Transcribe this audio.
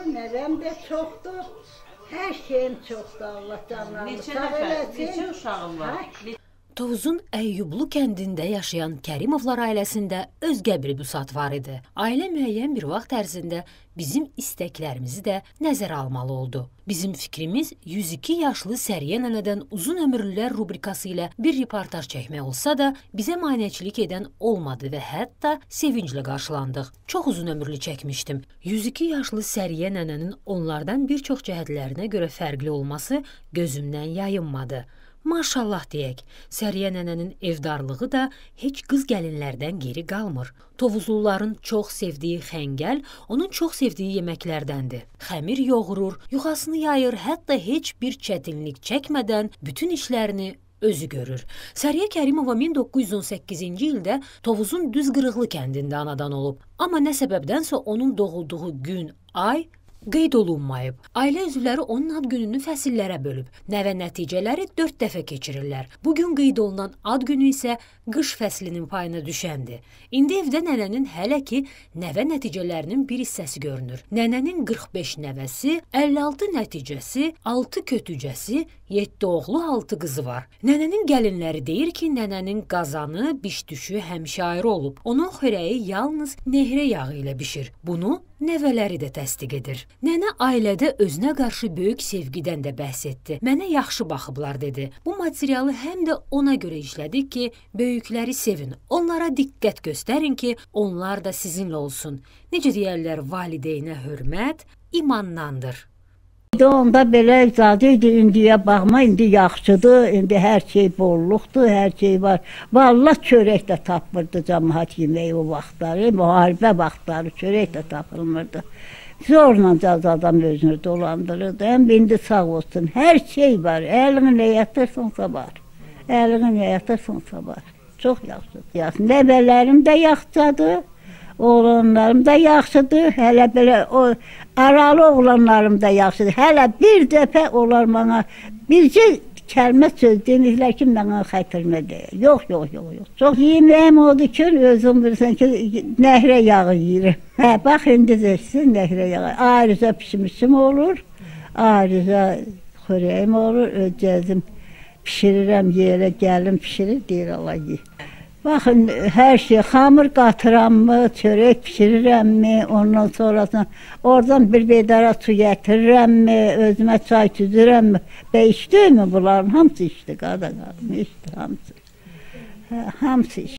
Nərəm də çoxdur. Hər şeyim çoxdur, Allah canlarını. Neçə uşağın var? Tovuzun Əyyublu kəndində yaşayan Kərimovlar ailəsində özgə bir büsat var idi. Ailə müəyyən bir vaxt ərzində bizim istəklərimizi də nəzərə almalı oldu. Bizim fikrimiz 102 yaşlı Səriyə nənədən uzun ömürlülər rubrikası ilə bir reportaj çəkmək olsa da, bizə maneəçilik edən olmadı və hətta sevinclə qarşılandıq. Çox uzun ömürlü çəkmişdim. 102 yaşlı Səriyə nənənin onlardan bir çox cəhətlərinə görə fərqli olması gözümdən yayınmadı. Maşallah deyək, Səriyə nənənin evdarlığı da heç qız gəlinlərdən geri qalmır. Tovuzluların çox sevdiyi xəngəl onun çox sevdiyi yeməklərdəndir. Xəmir yoğurur, yuxasını yayır, hətta heç bir çətinlik çəkmədən bütün işlərini özü görür. Səriyə Kərimova 1918-ci ildə Tovuzun Düzqırıqlı kəndində anadan olub. Amma nə səbəbdənsə onun doğulduğu gün, ay qeyd olunmayıb. Ailə üzvləri onun ad gününü fəsillərə bölüb. Nəvə nəticələri 4 dəfə keçirirlər. Bugün qeyd olunan ad günü isə qış fəslinin payına düşəndir. İndi evdə nənənin hələ ki nəvə nəticələrinin bir hissəsi görünür. Nənənin 45 nəvəsi, 56 nəticəsi, 6 kötücəsi, 7 oğlu, 6 qızı var. Nənənin gəlinləri deyir ki, nənənin qazanı, bişdüşü həmişə ayrı olub. Onun xörəyi yalnız nehrə yağı ilə bişir. Bunu nəvələri də təsdiq edir. Nənə ailədə özünə qarşı böyük sevgidən də bəhs etdi. Mənə yaxşı baxıblar dedi. Bu materialı həm də ona görə işlədik ki, böyükləri sevin. Onlara diqqət göstərin ki, onlar da sizinlə olsun. Necə deyərlər, valideynə hörmət imandandır. Onda belə zadı idi, indiyə baxma, indi yaxşıdır, indi hər şey bolluqdur, hər şey var. Vallahi çörək də tapmırdı cəmaət yeməyi o vaxtları, müharibə vaxtları çörək də tapılmırdı. Zorla adam özünü dolandırırdı, həm indi sağ olsun, hər şey var, əlini yatırsınsa var, əlini yatırsınsa var, çox yaxşıdır. Nəvələrim də yaxşıdır. Oğlanlarım da yaxşıdır, hələ belə aralı oğlanlarım da yaxşıdır. Hələ bir dəfə onlar mənə bircə kəlmə söz deməklər ki, mənə xətrinə deyir. Yox. Çox yeməyim odur ki, özüm bilirsən ki, nəhrə yağı yeyirəm. Bax, indi də sizin nəhrə yağı. Ayrıca pişmişim olur, ayrıca xörəyim olur, öcəzim pişirirəm, yerə gəlim pişirir, deyir Allah yeyir. Baxın, hər şey, xamır qatırammı, çörək pişirirəmmi, ondan sonrasına oradan bir bedara su gətirirəmmi, özümə çay tüzürəmmi və içdiyimi bunların hamısı içdi, qadın, içdi hamısı. Hamısı içdi.